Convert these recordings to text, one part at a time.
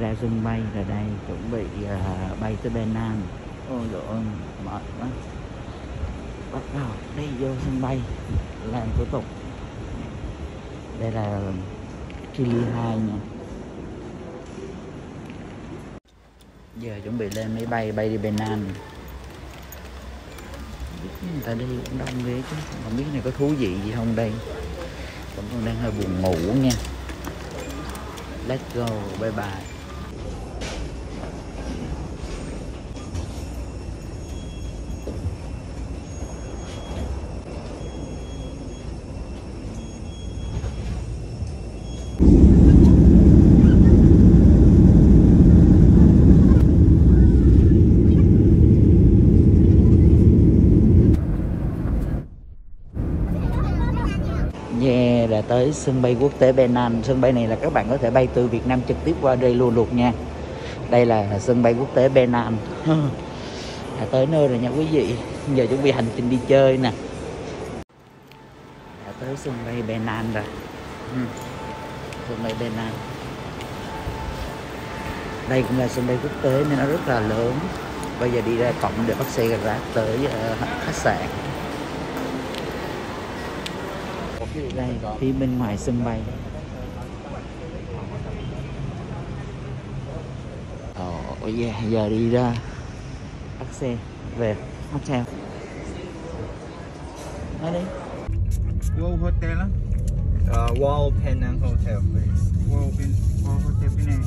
ra sân bay rồi đây, chuẩn bị bay tới Penang. Ôi dồi ôi, mệt quá. Bắt đầu đi vô sân bay làm thủ tục. Đây là Chile 2 nha. Giờ chuẩn bị lên máy bay bay đi Penang. Người ta đi cũng đông ghê chứ, không biết này có thú vị gì không đây. Vẫn còn đang hơi buồn ngủ nha. Let's go, bye bye. Yeah, đã tới sân bay quốc tế Penang. Sân bay này là các bạn có thể bay từ Việt Nam trực tiếp qua đây luôn nha. Đây là sân bay quốc tế Penang. Đã tới nơi rồi nha quý vị. Giờ chuẩn bị hành trình đi chơi nè. Đã tới sân bay Penang rồi. Sân bay Penang. Đây cũng là sân bay quốc tế nên nó rất là lớn. Bây giờ đi ra cổng để bắt xe ra tới khách sạn. Đây, phía bên ngoài sân bay. Yeah, giờ đi ra bắt xe về hotel. Nói đi. Wow Hotel á? Wow Penang Hotel, please. Wow Hotel Penang.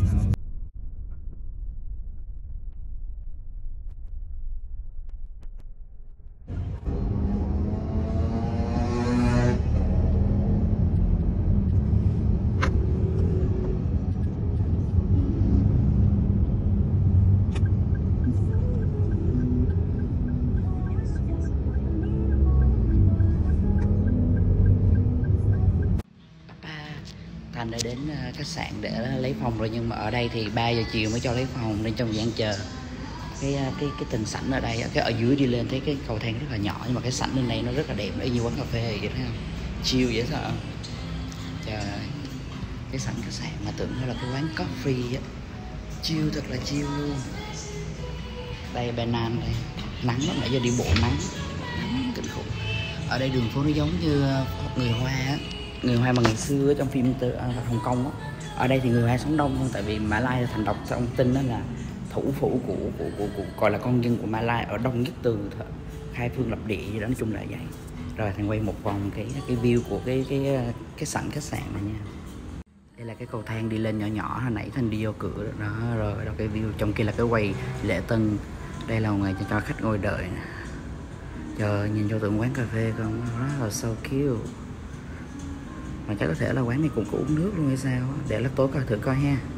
Thành đã đến khách sạn để lấy phòng rồi, nhưng mà ở đây thì 3 giờ chiều mới cho lấy phòng, nên trong thời gian chờ cái tầng sảnh ở đây, cái ở dưới đi lên thấy cái cầu thang rất là nhỏ, nhưng mà cái sảnh bên đây nó rất là đẹp, nó y như quán cà phê vậy, thấy không? Chill dễ sợ. Trời ơi, cái sảnh khách sạn mà tưởng nó là cái quán coffee á, chill thật là chill luôn. Đây Penang đây, nắng lắm, nãy giờ đi bộ nắng kinh khủng. Ở đây đường phố nó giống như người Hoa á, người Hoa mà ngày xưa ở trong phim Hồng Kông á. Ở đây thì người Hoa sống đông hơn, tại vì Mã Lai thành độc ông tin đó là thủ phủ của gọi là con dân của Mã Lai ở đông nhất từ khai phương lập địa gì đó, nói chung là vậy. Rồi Thành quay một vòng cái view của cái sảnh khách sạn này nha. Đây là cái cầu thang đi lên nhỏ nhỏ, hồi nãy Thành đi vô cửa đó, rồi đó cái view. Trong kia là cái quầy lễ tân. Đây là ngoài cho khách ngồi đợi nè. Trời, nhìn cho tượng quán cà phê không, rất là so cute. Mà chắc có thể là quán này cũng có uống nước luôn hay sao á. Để lát tối coi thử coi ha.